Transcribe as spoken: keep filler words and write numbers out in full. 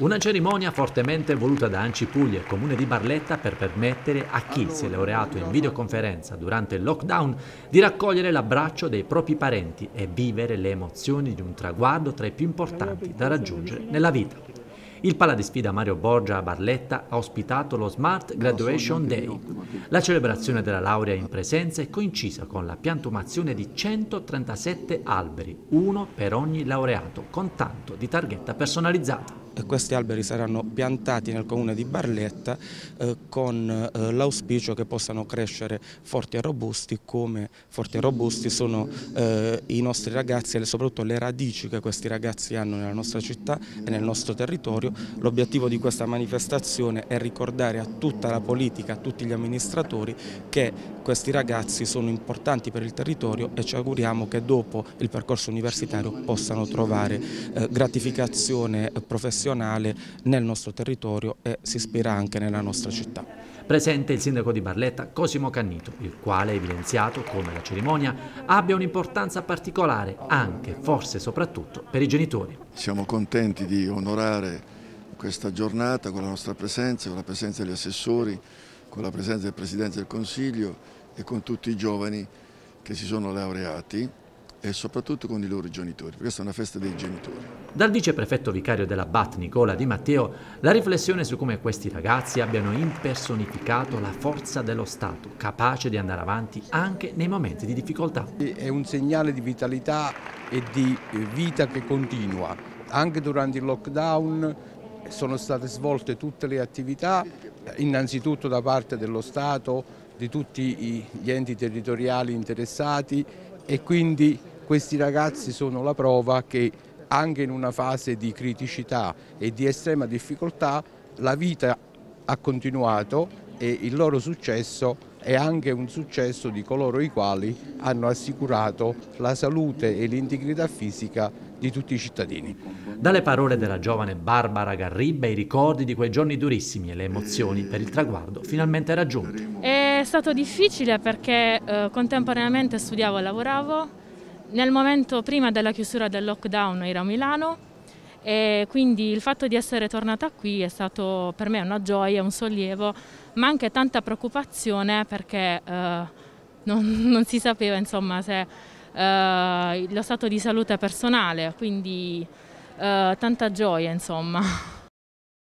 Una cerimonia fortemente voluta da ANCI Puglia e Comune di Barletta per permettere a chi si è laureato in videoconferenza durante il lockdown di raccogliere l'abbraccio dei propri parenti e vivere le emozioni di un traguardo tra i più importanti da raggiungere nella vita. Il Pala di Sfida Mario Borgia a Barletta ha ospitato lo Smart Graduation Day. La celebrazione della laurea in presenza è coincisa con la piantumazione di centotrentasette alberi, uno per ogni laureato, con tanto di targhetta personalizzata. Questi alberi saranno piantati nel comune di Barletta eh, con eh, l'auspicio che possano crescere forti e robusti, come forti e robusti sono eh, i nostri ragazzi e soprattutto le radici che questi ragazzi hanno nella nostra città e nel nostro territorio. L'obiettivo di questa manifestazione è ricordare a tutta la politica, a tutti gli amministratori che questi ragazzi sono importanti per il territorio e ci auguriamo che dopo il percorso universitario possano trovare eh, gratificazione professionale nel nostro territorio e si ispira anche nella nostra città. Presente il sindaco di Barletta, Cosimo Cannito, il quale ha evidenziato come la cerimonia abbia un'importanza particolare anche, forse soprattutto, per i genitori. Siamo contenti di onorare questa giornata con la nostra presenza, con la presenza degli assessori, con la presenza del Presidente del Consiglio e con tutti i giovani che si sono laureati e soprattutto con i loro genitori. Questa è una festa dei genitori. Dal viceprefetto vicario della B A T Nicola Di Matteo la riflessione su come questi ragazzi abbiano impersonificato la forza dello Stato, capace di andare avanti anche nei momenti di difficoltà. È un segnale di vitalità e di vita che continua. Anche durante il lockdown sono state svolte tutte le attività, innanzitutto da parte dello Stato, di tutti gli enti territoriali interessati, e quindi questi ragazzi sono la prova che anche in una fase di criticità e di estrema difficoltà la vita ha continuato e il loro successo è anche un successo di coloro i quali hanno assicurato la salute e l'integrità fisica di tutti i cittadini. Dalle parole della giovane Barbara Garribba i ricordi di quei giorni durissimi e le emozioni per il traguardo finalmente raggiunto. È stato difficile perché eh, contemporaneamente studiavo e lavoravo. Nel momento prima della chiusura del lockdown ero a Milano e quindi il fatto di essere tornata qui è stato per me una gioia, un sollievo, ma anche tanta preoccupazione perché eh, non, non si sapeva insomma se eh, lo stato di salute personale, quindi eh, tanta gioia insomma.